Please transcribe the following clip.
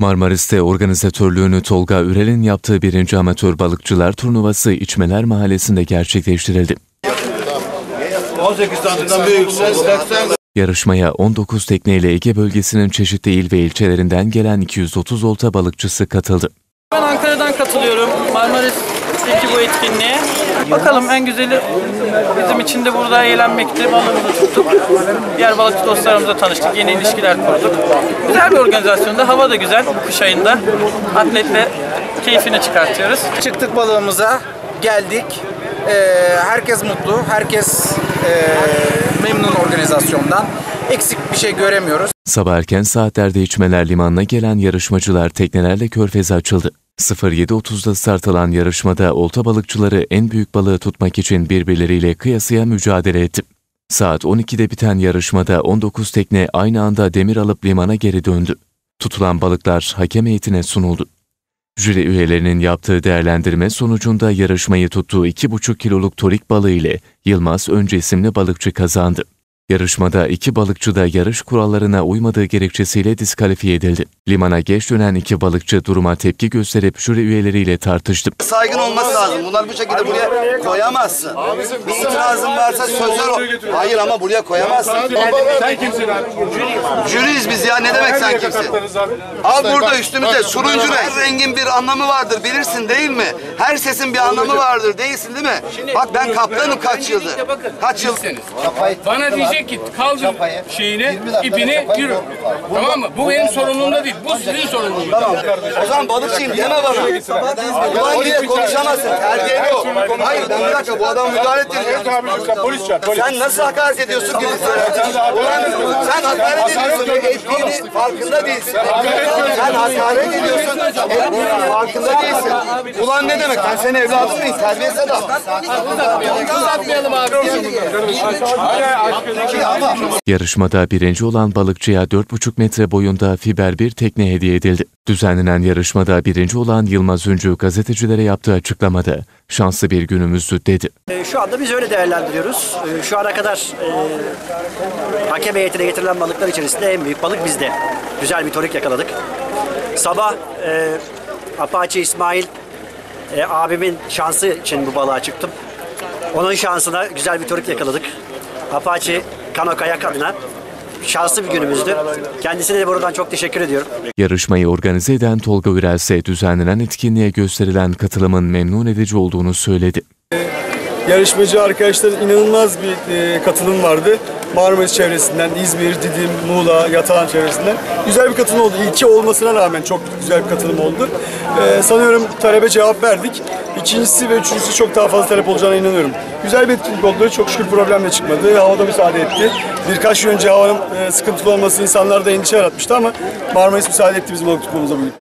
Marmaris'te organizatörlüğünü Tolga Ürel'in yaptığı 1. Amatör Balıkçılar Turnuvası İçmeler Mahallesi'nde gerçekleştirildi. 18 santimden büyükse 80. Yarışmaya 19 tekneyle Ege bölgesinin çeşitli il ve ilçelerinden gelen 230 olta balıkçısı katıldı. Ben Ankara'dan katılıyorum. Marmaris'teki bu etkinliğe. Bakalım, en güzeli bizim için de burada eğlenmekti. Balığımızı tuttuk. Diğer balıkçı dostlarımızla tanıştık. Yeni ilişkiler kurduk. Güzel bir organizasyonda. Hava da güzel bu kış ayında. Atletle keyfini çıkartıyoruz. Çıktık balığımıza, geldik. Herkes mutlu, herkes memnun organizasyondan. Eksik bir şey göremiyoruz. Sabah erken saatlerde İçmeler Limanı'na gelen yarışmacılar teknelerle Körfez'e açıldı. 07.30'da start alan yarışmada olta balıkçıları en büyük balığı tutmak için birbirleriyle kıyasıya mücadele etti. Saat 12'de biten yarışmada 19 tekne aynı anda demir alıp limana geri döndü. Tutulan balıklar hakem heyetine sunuldu. Jüri üyelerinin yaptığı değerlendirme sonucunda yarışmayı tuttuğu 2,5 kiloluk torik balığı ile Yılmaz Önce isimli balıkçı kazandı. Yarışmada 2 balıkçı da yarış kurallarına uymadığı gerekçesiyle diskalifiye edildi. Limana geç dönen 2 balıkçı duruma tepki gösterip jüri üyeleriyle tartıştı. Saygın olması lazım. Bunlar bu şekilde buraya koyamazsın. Bir itirazın varsa sözler o. Hayır ama buraya koyamazsın. Sen kimsin abi? Jüriyiz biz ya. Ne demek sen kimsin? Al burada üstümüzde turuncu renk. Her rengin bir anlamı vardır. Bilirsin değil mi? Her sesin bir anlamı vardır. Değilsin değil mi? Bak ben kaptanım kaç yıldır. Kaç yıl? Bana diyecek ki kaldır şeyini, ipini, yürü. Tamam mı? Bu benim sorumluluğumda değil. Bu sizin sorumluluğunuz. Tamam. O zaman balıkçıyım deme bana. Ulan diye konuşamazsın. Terbiyeli o. Hayır ben bir dakika bu adamı müdahale ettireceğim. Polis çağır. Sen nasıl hakaret ediyorsun ki bize? Ulan sen hakaret ediyorsun. Ettiğinin farkında değilsin. Sen hakaret ediyorsun. Ettiğinin farkında değilsin. Ulan ne demek? Ben senin evladın mıyım? Terbiyesiz adam. Uzatmayalım abi. Yarışmada birinci olan balıkçıya 4,5 metre boyunda fiber bir tekne hediye edildi. Düzenlenen yarışmada birinci olan Yılmaz Üncü gazetecilere yaptığı açıklamada şanslı bir günümüzdü dedi. Şu anda biz öyle değerlendiriyoruz. Şu ana kadar hakem heyetine getirilen balıklar içerisinde en büyük balık bizde. Güzel bir torik yakaladık. Sabah Apache İsmail abimin şansı için bu balığa çıktım. Onun şansına güzel bir torik yakaladık. Apache Kano Kayak adına şanslı bir günümüzdü. Kendisine de buradan çok teşekkür ediyorum. Yarışmayı organize eden Tolga Ürel ise düzenlenen etkinliğe gösterilen katılımın memnun edici olduğunu söyledi. Yarışmacı arkadaşların inanılmaz bir katılım vardı. Marmaris çevresinden, İzmir, Didim, Muğla, Yatağan çevresinden. Güzel bir katılım oldu. İlki olmasına rağmen çok güzel bir katılım oldu. Sanıyorum talebe cevap verdik. İkincisi ve üçüncüsü çok daha fazla talep olacağına inanıyorum. Güzel bir etkinlik oldu. Çok şükür problem de çıkmadı. Havada müsaade etti. Birkaç gün önce havanın sıkıntılı olması insanlarda endişe yaratmıştı ama Marmaris müsaade etti bizim balık tutmamıza bugün.